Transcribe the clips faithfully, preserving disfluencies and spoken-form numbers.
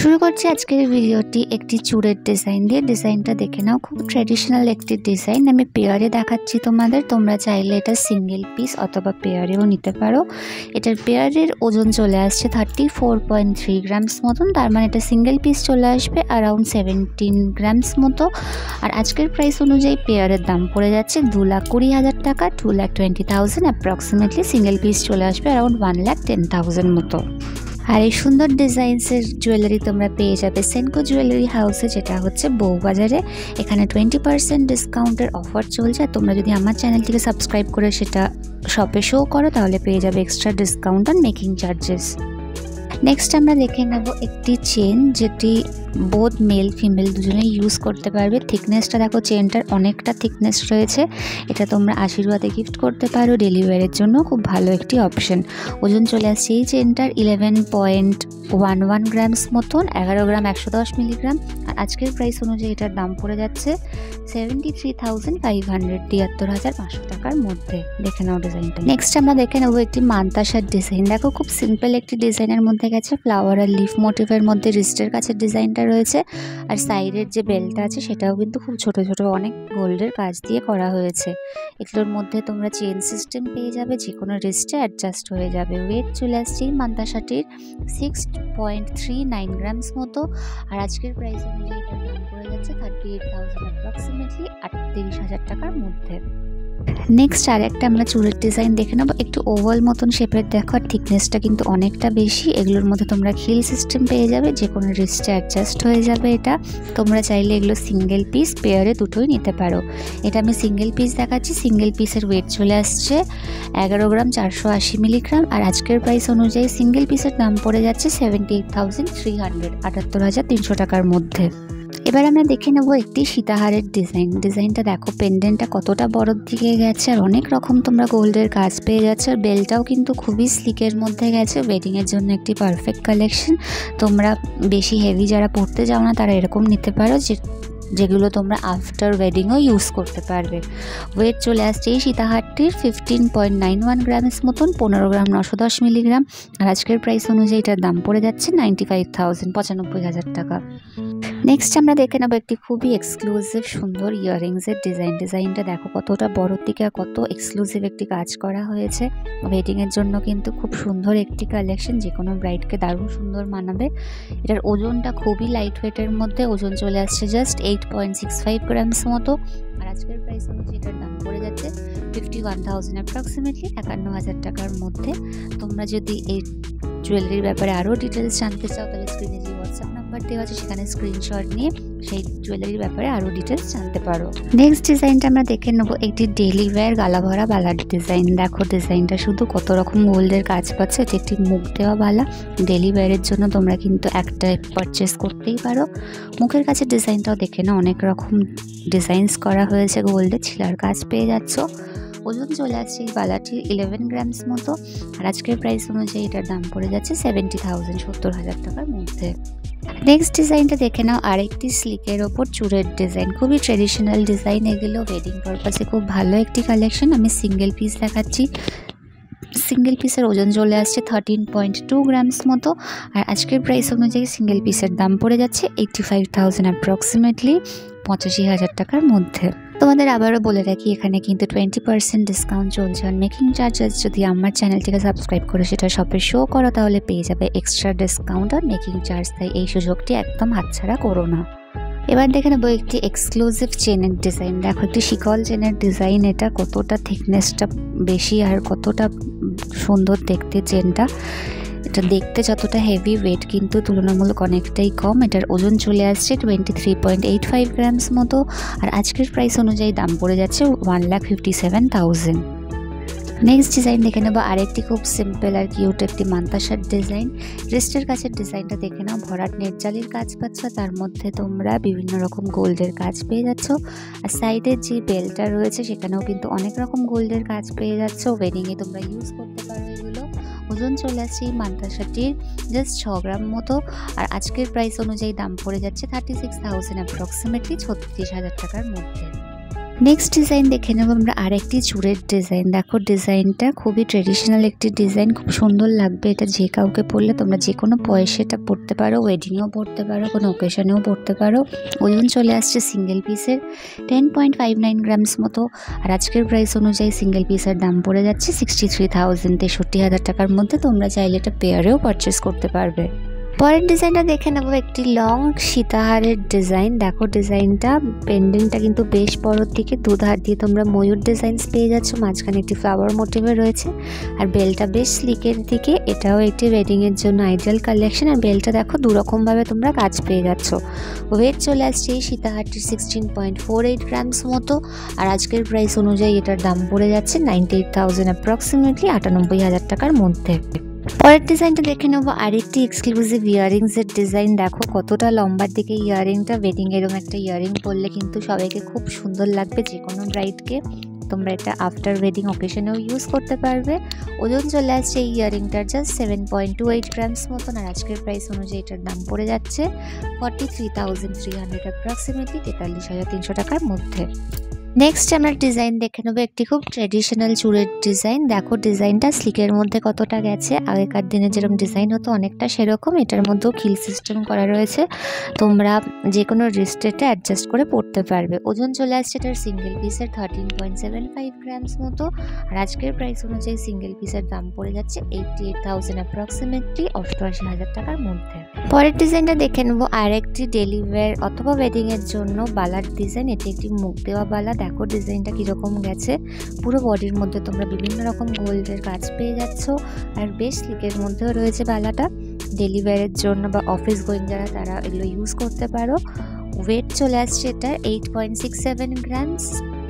শুরু করছি আজকের ভিডিওটি একটি চূড়ের ডিজাইন দিয়ে। ডিজাইনটা দেখে নাও, খুব ট্র্যাডিশনাল একটি ডিজাইন। আমি পেয়ারে দেখাচ্ছি তোমাদের, তোমরা চাইলে এটা সিঙ্গেল পিস অথবা পেয়ারেও নিতে পারো। এটার পেয়ারের ওজন চলে আসছে thirty four point three grams মতন, তার মানে এটা সিঙ্গেল পিস চলে আসবে অ্যারাউন্ড সেভেন্টিন গ্রামস মতো। আর আজকের প্রাইস অনুযায়ী পেয়ারের দাম পড়ে যাচ্ছে দু লাখ কুড়ি হাজার টাকা, two lakh twenty thousand approximately. Single piece চলে আসবে around one lakh ten thousand মতো। আর এই সুন্দর ডিজাইনসের জুয়েলারি তোমরা পেয়ে যাবে সেনকো জুয়েলারি হাউসে, যেটা হচ্ছে বউবাজারে। এখানে টোয়েন্টি পার্সেন্ট ডিসকাউন্টের অফার চলছে। আর তোমরা যদি আমার চ্যানেলটিকে সাবস্ক্রাইব করে সেটা শপে শো করো তাহলে পেয়ে যাবে extra discount on making charges. Next আমরা দেখে নেব একটি চেন, যেটি বোথ মেল ফিমেল দুজনেই ইউজ করতে পারবে। থিকনেসটা দেখো, চেনটার অনেকটা থিকনেস রয়েছে। এটা তোমরা আশীর্বাদে গিফট করতে পারো, ডেলি ওয়্যারের জন্য খুব ভালো একটি অপশন। ওজন চলে আসছে এই চেনটার eleven point one one grams মতন, এগারো গ্রাম একশো দশ মিলিগ্রাম। আর আজকের প্রাইস অনুযায়ী এটার দাম পড়ে যাচ্ছে seventy three thousand five hundred তিয়াত্তর হাজার পাঁচশো টাকার মধ্যে। দেখে নাও ডিজাইনটা। নেক্সট আমরা দেখে নেবো একটি মান্তাসার ডিজাইন। দেখো, খুব সিম্পল একটি ডিজাইনের মধ্যে গেছে, ফ্লাওয়ার আর লিফ মোটিভের মধ্যে রিস্টের কাছে ডিজাইনটা রয়েছে। আর সাইডের যে বেলটা আছে সেটাও কিন্তু খুব ছোট ছোট অনেক গোল্ডের কাজ দিয়ে করা হয়েছে। এগুলোর মধ্যে তোমরা চেন সিস্টেম পেয়ে যাবে, যে কোনো রিস্টে অ্যাডজাস্ট হয়ে যাবে। ওয়েট চলে আসছে মান্তাসাটির six point three nine grams মতো। আর আজকের প্রাইস অনুযায়ী এটার দাম পড়ে যাচ্ছে থার্টি এইট থাউজেন্ড অ্যাপ্রক্সিমেটলি আটত্রিশ হাজার টাকার মধ্যে। নেক্সট আর একটা আমরা চুড়ের ডিজাইন দেখে নেবো, একটু ওভাল মতন শেপের। দেখো, আর থিকনেসটা কিন্তু অনেকটা বেশি। এগুলোর মধ্যে তোমরা খিল সিস্টেম পেয়ে যাবে, যে কোনো রিস্টে অ্যাডজাস্ট হয়ে যাবে এটা। তোমরা চাইলে এগুলো সিঙ্গেল পিস পেয়ারে দুটোই নিতে পারো। এটা আমি সিঙ্গেল পিস দেখাচ্ছি। সিঙ্গেল পিসের ওয়েট চলে আসছে এগারো গ্রাম চারশো আশি মিলিগ্রাম। আর আজকের প্রাইস অনুযায়ী সিঙ্গেল পিসের দাম পড়ে যাচ্ছে seventy eight thousand three hundred আটাত্তর হাজার তিনশো টাকার মধ্যে। এবার আমরা দেখে নেব একটি সীতাহারের ডিজাইন। ডিজাইনটা দেখো, পেন্ডেন্টটা কতটা বড়োর দিকে গেছে, আর অনেক রকম তোমরা গোল্ডের কাজ পেয়ে যাচ্ছে। আর বেলটাও কিন্তু খুবই স্লিকের মধ্যে গেছে। ওয়েডিংয়ের জন্য একটি পারফেক্ট কালেকশন। তোমরা বেশি হেভি যারা পরতে যাও না তারা এরকম নিতে পারো, যে যেগুলো তোমরা আফটার ওয়েডিংও ইউজ করতে পারবে। ওয়েট চলে আসছে এই সীতাহারটির fifteen point nine one grams মতন, পনেরো গ্রাম নশো দশ মিলিগ্রাম। আর আজকের প্রাইস অনুযায়ী এটার দাম পড়ে যাচ্ছে নাইনটি ফাইভ থাউজেন্ড পঁচানব্বই হাজার টাকা। নেক্সট আমরা দেখে নেবো একটি খুবই এক্সক্লুসিভ সুন্দর ইয়াররিংসের ডিজাইন। ডিজাইনটা দেখো কতটা বড়োর দিকে আর কত এক্সক্লুসিভ একটি কাজ করা হয়েছে। ওয়েডিংয়ের জন্য কিন্তু খুব সুন্দর একটি কালেকশন, যে কোনো ব্রাইডকে দারুণ সুন্দর মানাবে। এটার ওজনটা খুবই লাইট ওয়েটের মধ্যে, ওজন চলে আসছে just eight point six five grams মতো। আর আজকের প্রাইস অনুযায়ী এটার দাম পড়ে যাচ্ছে ফিফটি ওয়ান থাউজেন্ড অ্যাপ্রক্সিমেটলি একান্ন হাজার টাকার মধ্যে। তোমরা যদি এই জুয়েলারির ব্যাপারে আরও ডিটেলস জানতে চাও তাহলে স্ক্রিনে যে হোয়াটসঅ্যাপ নাম্বার দেওয়া আছে সেখানে স্ক্রিনশট নিয়ে সেই জুয়েলারির ব্যাপারে আরও ডিটেলস জানতে পারো। নেক্সট ডিজাইনটা আমরা দেখে নেবো একটি ডেলি ওয়্যার গালা ভরা বালার ডিজাইন। দেখো ডিজাইনটা শুধু কত রকম গোল্ডের কাজ পাচ্ছে। এটি একটি মুখ দেওয়া বালা। ডেলি ওয়্যারের জন্য তোমরা কিন্তু একটা পারচেস করতেই পারো। মুখের কাছে ডিজাইনটাও দেখে না, অনেক রকম ডিজাইনস করা হয়েছে গোল্ডের, ছিলার কাজ পেয়ে যাচ্ছ। ওজন চলে আসছে এই বালাটির ইলেভেন গ্রামস মতো। আর আজকের প্রাইস অনুযায়ী এটার দাম পড়ে যাচ্ছে সেভেন্টি থাউজেন্ড সত্তর হাজার টাকার মধ্যে। নেক্সট ডিজাইনটা দেখে নাও, আরেকটি স্লিকের ওপর চূড়ের ডিজাইন। খুবই ট্রেডিশনাল ডিজাইন এগুলো, ওয়েডিং পারপাসে খুব ভালো একটি কালেকশন। আমি সিঙ্গেল পিস দেখাচ্ছি। সিঙ্গেল পিসের ওজন চলে আসছে থার্টিন পয়েন্ট টু গ্রামস মতো। আর আজকের প্রাইস অনুযায়ী সিঙ্গেল পিসের দাম পড়ে যাচ্ছে এইটটি ফাইভ থাউজেন্ড অ্যাপ্রক্সিমেটলি পঁচাশি হাজার টাকার মধ্যে। তোমাদের আবারও বলে রাখি, এখানে কিন্তু টোয়েন্টি পার্সেন্ট ডিসকাউন্ট চলছে আর মেকিং চার্জেস। যদি আমার চ্যানেলটিকে সাবস্ক্রাইব করে সেটা শপে শো করো তাহলে পেয়ে যাবে এক্সট্রা ডিসকাউন্ট আর মেকিং চার্জ। তাই এই সুযোগটি একদম হাতছাড়া করো না। এবার দেখে নেবো একটি এক্সক্লুসিভ চেনের ডিজাইন। দেখো, একটি শিকল চেনের ডিজাইন। এটা কতটা থিকনেসটা বেশি আর কতটা সুন্দর দেখতে চেনটা। এটা দেখতে যতটা হেভি, ওয়েট কিন্তু তুলনামূলক অনেকটাই কম। এটার ওজন চলে আসছে twenty three point eight five grams মতো। আর আজকের প্রাইস অনুযায়ী দাম পড়ে যাচ্ছে one lakh fifty seven thousand. Next design দেখে নেবো আরেকটি খুব সিম্পল আর কিউট একটি মান্তাসার ডিজাইন। রিস্টের কাছের ডিজাইনটা দেখে নাও, ভরাট নেটজালির কাজ পাচ্ছ, তার মধ্যে তোমরা বিভিন্ন রকম গোল্ডের কাজ পেয়ে যাচ্ছ। আর সাইডের যে বেলটা রয়েছে সেখানেও কিন্তু অনেক রকম গোল্ডের কাজ পেয়ে যাচ্ছ। ওয়েডিংয়ে তোমরা ইউজ করতে পারো এগুলো। ওজন চলে আসছে এই মান্তাসাটির জাস্ট ছ গ্রাম মতো। আর আজকের প্রাইস অনুযায়ী দাম পড়ে যাচ্ছে থার্টি সিক্স থাউজেন্ড অ্যাপ্রক্সিমেটলি ছত্রিশ হাজার টাকার মধ্যে। নেক্সট ডিজাইন দেখে নেব আমরা আরেকটি চূড়ের ডিজাইন। দেখো ডিজাইনটা খুবই ট্রেডিশনাল একটি ডিজাইন, খুব সুন্দর লাগবে। এটা যে কাউকে পরলে তোমরা যে কোনো বয়সে এটা পরতে পারো, ওয়েডিংয়েও পরতে পারো, কোনো অকেশনেও পরতে পারো। ওজন চলে আসছে সিঙ্গেল পিসের ten point five nine grams মতো। আর আজকের প্রাইস অনুযায়ী সিঙ্গেল পিসের দাম পড়ে যাচ্ছে সিক্সটি থ্রি থাউজেন্ড তেষট্টি হাজার টাকার মধ্যে। তোমরা চাইলে এটা পেয়ারেও পারচেস করতে পারবে। পরের ডিজাইনটা দেখে নেবো একটি লং সীতাহারের ডিজাইন। দেখো ডিজাইনটা পেন্ডেন্টটা কিন্তু বেশ বড়োর দিকে, দুধার দিয়ে তোমরা ময়ূর ডিজাইন পেয়ে যাচ্ছ, মাঝখানে একটি ফ্লাওয়ার মোটিভে রয়েছে। আর বেলটা বেশ স্লিকের দিকে, এটাও একটি ওয়েডিংয়ের জন্য আইডিয়াল কালেকশন। আর বেলটা দেখো দুরকমভাবে তোমরা কাজ পেয়ে যাচ্ছ। ওয়েট চলে আসছে এই সীতাহারটির sixteen point four eight grams মতো। আর আজকের প্রাইস অনুযায়ী এটার দাম পড়ে যাচ্ছে নাইনটি এইট থাউজেন্ড অ্যাপ্রক্সিমেটলি আটানব্বই হাজার টাকার মধ্যে। পরের ডিজাইনটা দেখে নেবো আরেকটি এক্সক্লুসিভ ইয়াররিংসের ডিজাইন। দেখো কতটা লম্বার দিকে ইয়াররিংটা, ওয়েডিং এরকম একটা ইয়াররিং পরলে কিন্তু সবাইকে খুব সুন্দর লাগবে, যে কোনো ব্রাইডকে। তোমরা এটা আফটার ওয়েডিং অকেশনেও ইউজ করতে পারবে। ওজন চলে আসছে এই ইয়াররিংটার just seven point two eight grams মতন। আর আজকের প্রাইস অনুযায়ী এটার দাম পড়ে যাচ্ছে forty three thousand three hundred approximately তেতাল্লিশ হাজার তিনশো টাকার মধ্যে। নেক্সট আমরা ডিজাইন দেখে নেবো একটি খুব ট্রেডিশনাল চূড়ের ডিজাইন। দেখো ডিজাইনটা স্লিকের মধ্যে কতটা গেছে, আগেকার দিনে যেরকম ডিজাইন হতো অনেকটা সেরকম। এটার মধ্যেও খিল সিস্টেম করা রয়েছে, তোমরা যে কোনো রিস্টেটে অ্যাডজাস্ট করে পড়তে পারবে। ওজন চলে আসছে এটার সিঙ্গেল পিসের thirteen point seven five grams মতো। আর আজকের প্রাইস অনুযায়ী সিঙ্গেল পিসের দাম পড়ে যাচ্ছে এইটটি এইট থাউজেন্ড অ্যাপ্রক্সিমেটলি অষ্টআশি হাজার টাকার মধ্যে। পরের ডিজাইনটা দেখে নেবো আর একটি ডেলি ওয়্যার অথবা ওয়েডিংয়ের জন্য বালার ডিজাইন। এটি একটি মুখ দেওয়া বালা। দেখো ডিজাইনটা কীরকম গেছে, পুরো বডির মধ্যে তোমরা বিভিন্ন রকম গোল্ডের কাজ পেয়ে যাচ্ছ। আর বেশ স্লিকের মধ্যেও রয়েছে বালাটা, ডেলি ওয়্যারের জন্য বা অফিস গোয়িং যারা তারা এগুলো ইউজ করতে পারো। ওয়েট চলে আসছে এটার eight point six seven grams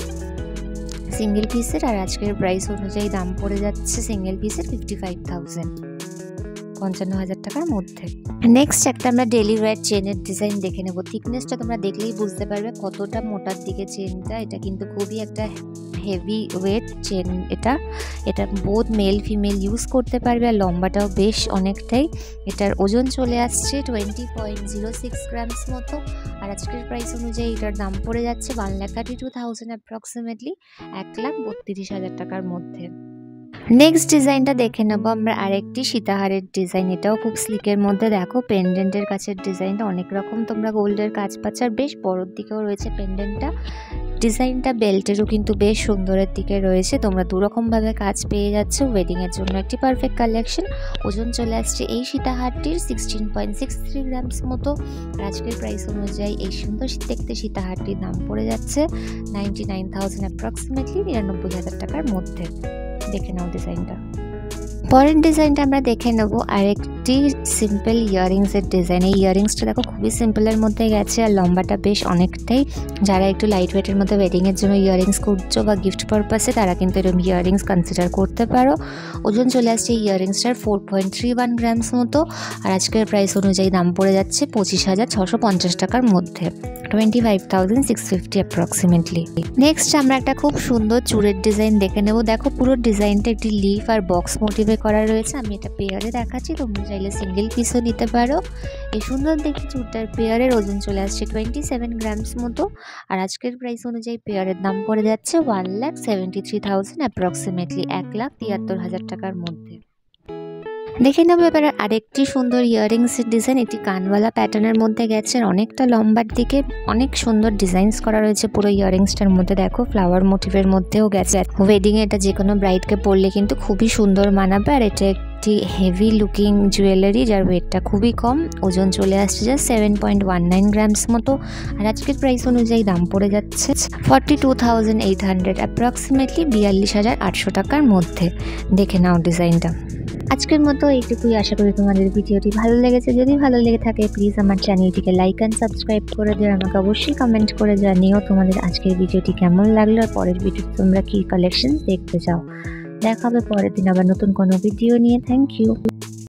single পিসের। আর আজকের প্রাইস অনুযায়ী দাম পড়ে যাচ্ছে সিঙ্গেল পিসের ফিফটি ফাইভ থাউজেন্ড পঞ্চান্ন হাজার টাকার মধ্যে। নেক্সট একটা আমরা ডেলি ওয়্যার চেনের ডিজাইন দেখে নেব। থিকনেসটা তোমরা দেখলেই বুঝতে পারবে কতটা মোটার দিকে চেনটা। এটা কিন্তু খুবই একটা হেভি ওয়েট চেন। এটা এটা বোথ মেল ফিমেল ইউজ করতে পারবে। আর লম্বাটাও বেশ অনেকটাই। এটার ওজন চলে আসছে twenty point zero six grams মতো। আর আজকের প্রাইস অনুযায়ী এটার দাম পড়ে যাচ্ছে one lakh thirty two thousand approximately এক লাখ বত্রিশ হাজার টাকার মধ্যে। নেক্সট ডিজাইনটা দেখে নেবো আমরা আরেকটি সীতাহারের ডিজাইন। এটাও খুব স্লিকের মধ্যে। দেখো পেন্ডেন্টের কাছের ডিজাইনটা অনেক রকম তোমরা গোল্ডের কাজ পাচ্ছ। আর বেশ বড়োর দিকেও রয়েছে পেন্ডেন্টটা। ডিজাইনটা বেল্টেরও কিন্তু বেশ সুন্দরের দিকে রয়েছে। তোমরা দুরকমভাবে কাজ পেয়ে যাচ্ছ, ওয়েডিংয়ের জন্য একটি পারফেক্ট কালেকশন। ওজন চলে আসছে এই সীতাহারটির sixteen point six three grams মতো। আর আজকের প্রাইস অনুযায়ী এই সুন্দর দেখতে সীতাহারটির দাম পড়ে যাচ্ছে নাইনটি নাইন থাউজেন্ড অ্যাপ্রক্সিমেটলি নিরানব্বই হাজার টাকার মধ্যে। দেখে নাও ডিজাইনটা। পরের ডিজাইনটা আমরা দেখে নেবো আরেকটি সিম্পল ইয়াররিংসের ডিজাইন। এই ইয়াররিংসটা দেখো খুবই সিম্পলের মধ্যে গেছে। আর লম্বাটা বেশ অনেকটাই। যারা একটু লাইট ওয়েটের মধ্যে ওয়েডিংয়ের জন্য ইয়াররিংস করছো বা গিফট পারপাসে, তারা কিন্তু এরকম ইয়াররিংস কনসিডার করতে পারো। ওজন চলে আসছে এই ইয়াররিংসটার four point three one grams মতো। আর আজকের প্রাইস অনুযায়ী দাম পড়ে যাচ্ছে পঁচিশ হাজার ছশো পঞ্চাশ টাকার মধ্যে, twenty five thousand six fifty approximately. Next আমরা একটা খুব সুন্দর চূড়ের ডিজাইন দেখে নেব। দেখো পুরো ডিজাইনটা একটি লিফ আর বক্স মোটিভে করা রয়েছে। আমি এটা পেয়ারে দেখাচ্ছি, তোমরা চাইলে সিঙ্গেল পিসও নিতে পারো। এই সুন্দর দেখে চূড়টার পেয়ারের ওজন চলে আসছে টোয়েন্টি সেভেন গ্রামস মতো। আর আজকের প্রাইস অনুযায়ী পেয়ারের দাম পড়ে যাচ্ছে one lakh seventy three thousand approximately এক লাখ তিয়াত্তর হাজার টাকার মধ্যে। দেখে নেবো এবার আরেকটি সুন্দর ইয়াররিংসের ডিজাইন। এটি কানওয়ালা প্যাটার্নের মধ্যে গেছে, অনেকটা লম্বার দিকে। অনেক সুন্দর ডিজাইনস করা রয়েছে পুরো ইয়াররিংসটার মধ্যে। দেখো ফ্লাওয়ার মোটিভের মধ্যেও গেছে। ওয়েডিংয়ে এটা যে কোনো ব্রাইডকে পরলে কিন্তু খুবই সুন্দর মানাবে। আর এটা একটি হেভি লুকিং জুয়েলারি, যার ওয়েটটা খুবই কম। ওজন চলে আসছে just seven point one nine grams মতো। আর আজকের প্রাইস অনুযায়ী দাম পড়ে যাচ্ছে forty two thousand eight hundred approximately বিয়াল্লিশ হাজার আটশো টাকার মধ্যে। দেখে নাও ডিজাইনটা। আজকের মতো এইটুকুই। আশা করি তোমাদের ভিডিওটি ভালো লেগেছে। যদি ভালো লেগে থাকে প্লিজ আমার চ্যানেলটিকে লাইক অ্যান্ড সাবস্ক্রাইব করে দিও। আমাকে অবশ্যই কমেন্ট করে জানিও তোমাদের আজকের ভিডিওটি কেমন লাগলো, আর পরের ভিডিওতে তোমরা কী কালেকশন দেখতে চাও। দেখা হবে পরের দিন আবার নতুন কোনো ভিডিও নিয়ে। Thank you.